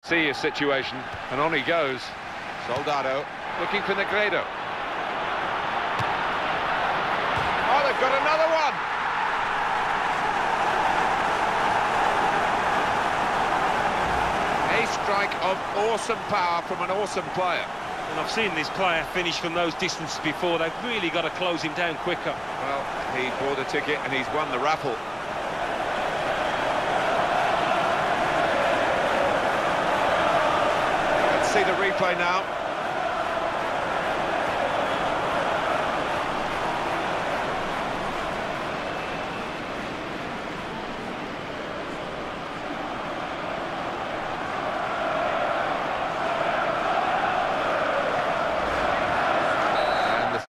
See his situation, and on he goes. Soldado. Looking for Negredo. Oh, they've got another one! A strike of awesome power from an awesome player. And I've seen this player finish from those distances before. They've really got to close him down quicker. Well, he bought a ticket and he's won the raffle. Let's see the replay now.